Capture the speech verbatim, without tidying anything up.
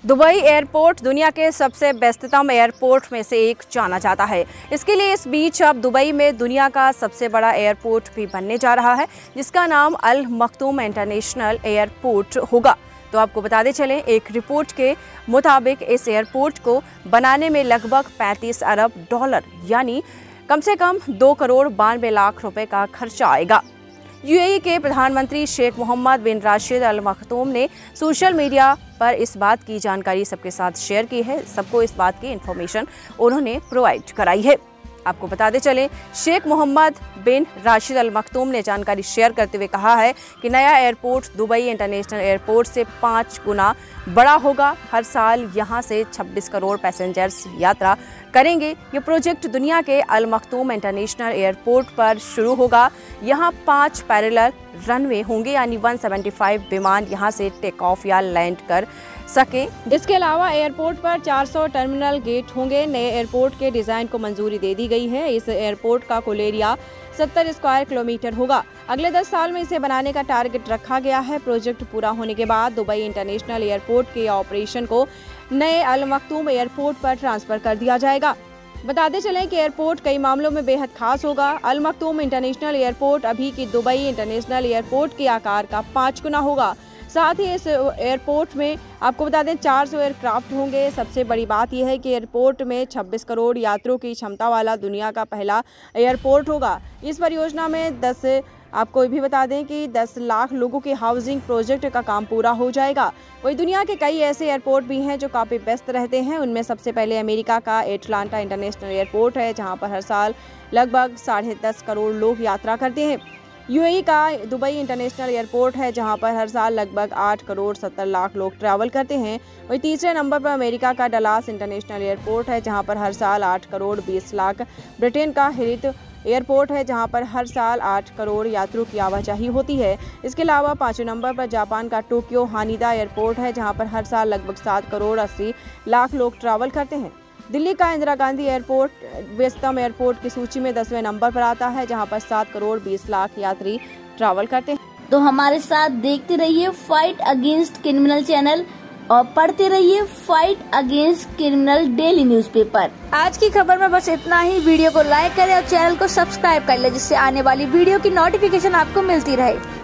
Dubai airport दुनिया के सबसे व्यस्ततम एयरपोर्ट में से एक जाना जाता है। इसके लिए इस बीच अब दुबई में दुनिया का सबसे बड़ा एयरपोर्ट भी बनने जा रहा है, जिसका नाम अल मखतूम इंटरनेशनल एयरपोर्ट होगा। तो आपको बताते चलें, एक रिपोर्ट के मुताबिक इस एयरपोर्ट को बनाने में लगभग पैंतीस अरब डॉलर यानी कम से कम दो करोड़ बानवे लाख रुपए का खर्चा आएगा। यूएई के प्रधानमंत्री शेख मोहम्मद बिन राशिद अल मखतूम ने सोशल मीडिया पर इस बात की जानकारी सबके साथ शेयर की है। सबको इस बात की इंफॉर्मेशन उन्होंने प्रोवाइड कराई है। आपको बताते चलें, शेख मोहम्मद बिन राशिद अल मखतूम ने जानकारी शेयर करते हुए कहा है कि नया एयरपोर्ट दुबई इंटरनेशनल एयरपोर्ट से पाँच गुना बड़ा होगा। हर साल यहां से छब्बीस करोड़ पैसेंजर्स यात्रा करेंगे। ये प्रोजेक्ट दुनिया के अल मखतूम इंटरनेशनल एयरपोर्ट पर शुरू होगा। यहां पांच पैरेलल रनवे होंगे, यानी एक सौ पचहत्तर विमान यहां से टेक ऑफ या लैंड कर सके। इसके अलावा एयरपोर्ट पर चार सौ टर्मिनल गेट होंगे। नए एयरपोर्ट के डिजाइन को मंजूरी दे दी गई है। इस एयरपोर्ट का कुल एरिया सत्तर स्क्वायर किलोमीटर होगा। अगले दस साल में इसे बनाने का टारगेट रखा गया है। प्रोजेक्ट पूरा होने के बाद दुबई इंटरनेशनल एयरपोर्ट के ऑपरेशन को नए अल मखतूम एयरपोर्ट पर ट्रांसफर कर दिया जाएगा। बताते चलें कि एयरपोर्ट कई मामलों में बेहद खास होगा। अल मखतूम इंटरनेशनल एयरपोर्ट अभी की दुबई इंटरनेशनल एयरपोर्ट के आकार का पाँच गुना होगा। साथ ही इस एयरपोर्ट में आपको बता दें चार सौ एयरक्राफ्ट होंगे। सबसे बड़ी बात यह है कि एयरपोर्ट में छब्बीस करोड़ यात्रियों की क्षमता वाला दुनिया का पहला एयरपोर्ट होगा। इस परियोजना में दस आपको ये भी बता दें कि दस लाख लोगों के हाउसिंग प्रोजेक्ट का काम पूरा हो जाएगा। वही दुनिया के कई ऐसे एयरपोर्ट भी हैं जो काफ़ी व्यस्त रहते हैं। उनमें सबसे पहले अमेरिका का एटलांटा इंटरनेशनल एयरपोर्ट है, जहां पर हर साल लगभग साढ़े दस करोड़ लोग यात्रा करते हैं। यूएई का दुबई इंटरनेशनल एयरपोर्ट है, जहां पर हर साल लगभग आठ करोड़ सत्तर लाख लोग ट्रैवल करते हैं। वही तीसरे नंबर पर अमेरिका का डलास इंटरनेशनल एयरपोर्ट है, जहां पर हर साल आठ करोड़ बीस लाख। ब्रिटेन का हेरित एयरपोर्ट है, जहां पर हर साल आठ करोड़ यात्रियों की आवाजाही होती है। इसके अलावा पांचवें नंबर पर जापान का टोक्यो हानिडा एयरपोर्ट है, जहां पर हर साल लगभग सात करोड़ अस्सी लाख लोग ट्रैवल करते हैं। दिल्ली का इंदिरा गांधी एयरपोर्ट व्यस्ततम एयरपोर्ट की सूची में दसवें नंबर पर आता है, जहां पर सात करोड़ बीस लाख यात्री ट्रैवल करते हैं। तो हमारे साथ देखते रहिए फाइट अगेंस्ट क्रिमिनल चैनल और पढ़ते रहिए fight against criminal daily newspaper. आज की खबर में बस इतना ही। वीडियो को लाइक करें और चैनल को सब्सक्राइब कर ले, जिससे आने वाली वीडियो की नोटिफिकेशन आपको मिलती रहे।